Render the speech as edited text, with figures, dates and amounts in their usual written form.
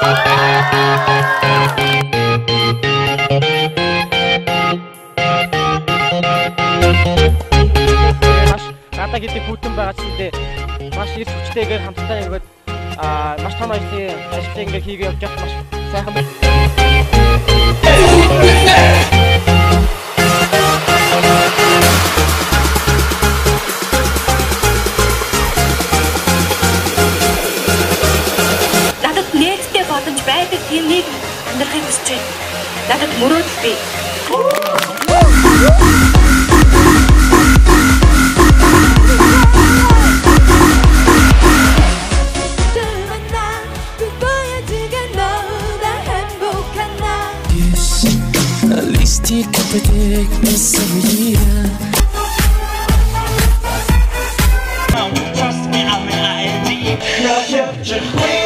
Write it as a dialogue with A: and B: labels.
A: Надад гэдэг бүтэн байгаа ч үедээ маш их хүчтэйгээр хамтдаа ингээд маш том ажлыг ингээд хийгээ явж байгаа маш сайхан байна.
B: Надад нээлттэй боломж байдаг тийм нэг амьдрахыг хүсэж байна. Надад мөрөөдөл бий.
C: You can predict this every year.
D: Trust me, I'm an ID.